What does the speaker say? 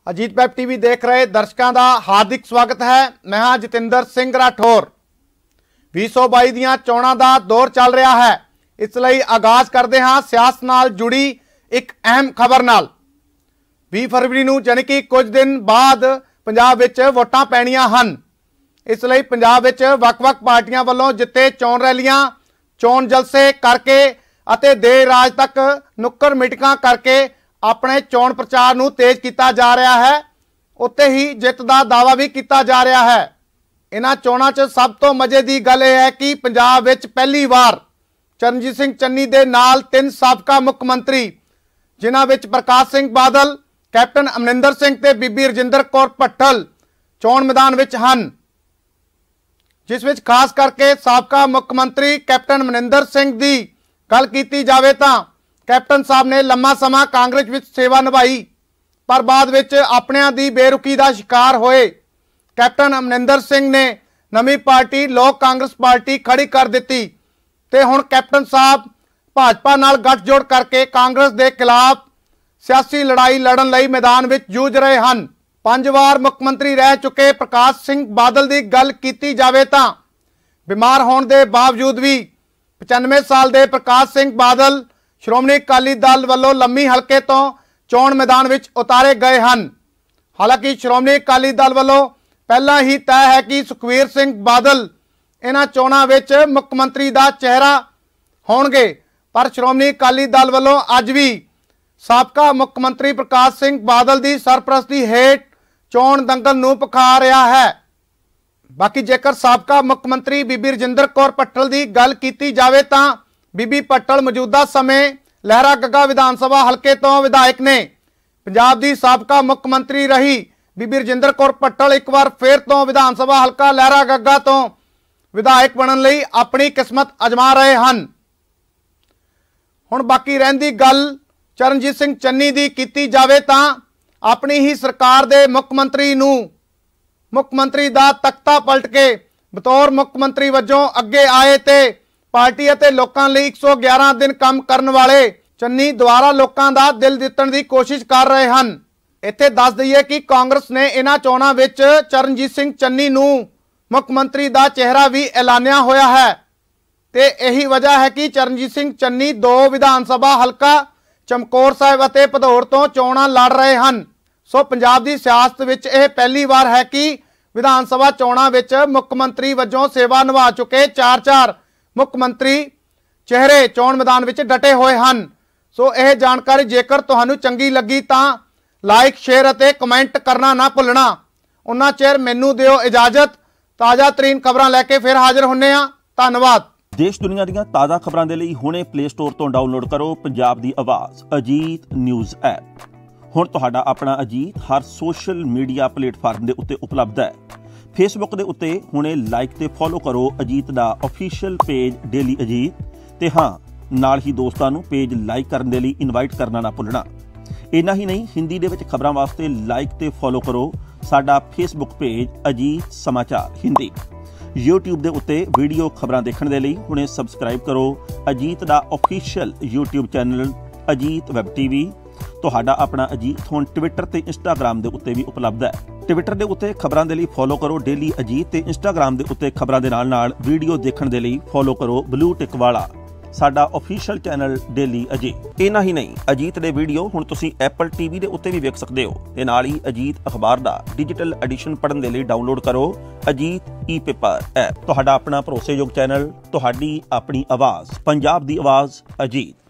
Ajit web TV देख रहे दर्शकों का हार्दिक स्वागत है। मैं हाँ जतिंदर सिंह राठौर। 2022 ਦੀਆਂ ਚੋਣਾਂ ਦਾ दौर चल रहा है, इसलिए आगाज करते हाँ सियासत नाल जुड़ी एक अहम खबर नाल। 20 फरवरी ਨੂੰ यानी कि कुछ दिन बाद पंजाब विच वोटां पैणीਆਂ ਹਨ। इसलिए पंजाब विच वख-वख पार्टियां वालों जिते चोण रैलियां चोण जलसे करके अते देर रात तक नुक्कड़ मीटिंगां करके अपने चोण प्रचार नूं तेज किया जा रहा है। उत्ते ही जित का दावा भी किया जा रहा है। इन्हां चोणां च सब तो मजे की गल यह है कि पंजाब विच पहली बार चरणजीत सिंह चन्नी दे नाल 3 साबका मुख मंत्री जिन्हां विच प्रकाश सिंह बादल, कैप्टन अमरिंदर सिंह ते बीबी रजिंदर कौर भट्टल चोण मैदान विच हन, जिस विच खास करके साबका मुख मंत्री कैप्टन अमरिंदर सिंह की गल की जाए तो कैप्टन साहब ने लंबा समा कांग्रेस विच सेवा निभाई, पर बाद विच अपनिਆਂ ਦੀ बेरुखी का शिकार होए कैप्टन अमरिंदर सिंह ने नवी पार्टी लोक कांग्रेस पार्टी खड़ी कर दी ते हुण कैप्टन साहब भाजपा नाल गठजोड़ करके कांग्रेस के खिलाफ सियासी लड़ाई लड़न लई मैदान विच जूझ रहे हैं। 5 बार मुख्यमंत्री रह चुके प्रकाश सिंह बादल की गल की जाए तो बीमार होने के बावजूद भी 95 साल के प्रकाश सिंह बादल श्रोमणी अकाली दल वालों लम्मी हल्के तो चोण मैदान विच उतारे गए हैं। हालांकि श्रोमणी अकाली दल वालों पहला ही तय है कि सुखबीर सिंह बादल इन्हां चोणां विच मुख्यमंत्री का चेहरा होणगे, पर श्रोमणी अकाली दल वालों अज भी साबका मुख्यमंत्री प्रकाश सिंह बादल की सरपरस्ती हेठ चोण दंगल नूं भखा रहा है। बाकी जेकर साबका मुख्यमंत्री बीबी रजिंदर कौर भट्टल की गल की जाए तो बीबी भट्टल मौजूदा समय लहरा गग्गा विधान सभा हल्के तो विधायक ने। पंजाब की साबका मुख्यमंत्री रही बीबी रजिंदर कौर भट्टल एक बार फिर तो विधान सभा हल्का लहरा गग्गा तो विधायक बनने लई अपनी किस्मत अजमा रहे हैं। हुण बाकी रहिंदी गल चरणजीत सिंह चन्नी की की जाए तो अपनी ही सरकार के मुख्यमंत्री नूं मुख्यमंत्री का तख्ता पलट के बतौर मुख्यमंत्री वजों अगे आए ते पार्टी और लोगों लिए 111 दिन काम करने वाले चन्नी द्वारा लोगों का दिल जितण की कोशिश कर रहे हैं। इत्थे दस दईए कि कांग्रेस ने इन्हां चोणां विच चरणजीत सिंह चन्नी नूं मुख्यमंत्री का चेहरा भी ऐलानिया होया है ते यही वजह है कि चरणजीत सिंह चन्नी 2 विधान सभा हल्का चमकौर साहिब और भदौड़ तो चोणां लड़ रहे हैं। सो पंजाब की सियासत विच यह पहली बार है कि विधान सभा चोणां विच मुख्यमंत्री वजों सेवा निभा चुके 4 मुख्यमंत्री चेहरे चोण मैदान विच डटे हुए हैं। सो यह जानकारी जेकर तुहानू चंगी लगी तो लाइक शेयर और कमेंट करना ना भुलना। उन्ना चेर मैनू दिओ इजाजत, ताज़ा तरीन खबरां लैके फिर हाजिर होने आ। धन्यवाद। देश दुनिया ਦੀਆਂ ਤਾਜ਼ਾ ਖਬਰਾਂ ਦੇ ਲਈ ਹੁਣੇ ਪਲੇ ਸਟੋਰ ਤੋਂ ਡਾਊਨਲੋਡ ਕਰੋ ਪੰਜਾਬ ਦੀ ਆਵਾਜ਼ ਅਜੀਤ ਨਿਊਜ਼ ਐਪ। ਹੁਣ ਤੁਹਾਡਾ ਆਪਣਾ ਅਜੀਤ ਹਰ ਸੋਸ਼ਲ ਮੀਡੀਆ ਪਲੇਟਫਾਰਮ ਦੇ ਉੱਤੇ ਉਪਲਬਧ ਹੈ। फेसबुक के उत्ते हुणे लाइक ते फॉलो करो अजीत दा ऑफिशियल पेज डेली अजीत ते हाँ नाल ही दोस्तां नूं पेज लाइक करन दे लई इनवाइट करना ना भुलना। इन्ना ही नहीं हिंदी दे विच खबरां वास्ते लाइक ते फॉलो करो साडा फेसबुक पेज अजीत समाचार हिंदी। यूट्यूब दे उत्ते वीडियो खबरां देखण दे लई हुणे सबसक्राइब करो अजीत दा official YouTube channel Ajit web TV. ਤੁਹਾਡਾ ਆਪਣਾ ਅਜੀਤ ਹੁਣ ਟਵਿੱਟਰ ਤੇ ਇੰਸਟਾਗ੍ਰਾਮ ਦੇ ਉੱਤੇ ਵੀ ਉਪਲਬਧ ਹੈ। ਟਵਿੱਟਰ ਦੇ ਉੱਤੇ ਖਬਰਾਂ ਦੇ ਲਈ ਫੋਲੋ ਕਰੋ ਡੇਲੀ ਅਜੀਤ ਤੇ ਇੰਸਟਾਗ੍ਰਾਮ ਦੇ ਉੱਤੇ ਖਬਰਾਂ ਦੇ ਨਾਲ ਵੀਡੀਓ ਦੇਖਣ ਦੇ ਲਈ ਫੋਲੋ ਕਰੋ ਬਲੂ ਟਿਕ ਵਾਲਾ ਸਾਡਾ ਆਫੀਸ਼ੀਅਲ ਚੈਨਲ ਡੇਲੀ ਅਜੀਤ। ਇਹਨਾਂ ਹੀ ਨਹੀਂ ਅਜੀਤ ਦੇ ਵੀਡੀਓ ਹੁਣ ਤੁਸੀਂ ਐਪਲ ਟੀਵੀ ਦੇ ਉੱਤੇ ਵੀ ਵੇਖ ਸਕਦੇ ਹੋ ਤੇ ਨਾਲ ਹੀ ਅਜੀਤ ਅਖਬਾਰ ਦਾ ਡਿਜੀਟਲ ਐਡੀਸ਼ਨ ਪੜ੍ਹਨ ਦੇ ਲਈ ਡਾਊਨਲੋਡ ਕਰੋ ਅਜੀਤ ਈ-ਪੇਪਰ ਐਪ। ਤੁਹਾਡਾ ਆਪਣਾ ਭਰੋਸੇਯੋਗ ਚੈਨਲ, ਤੁਹਾਡੀ ਆਪਣੀ ਆਵਾਜ਼, ਪੰਜਾਬ ਦੀ ਆਵਾਜ਼ ਅਜੀਤ।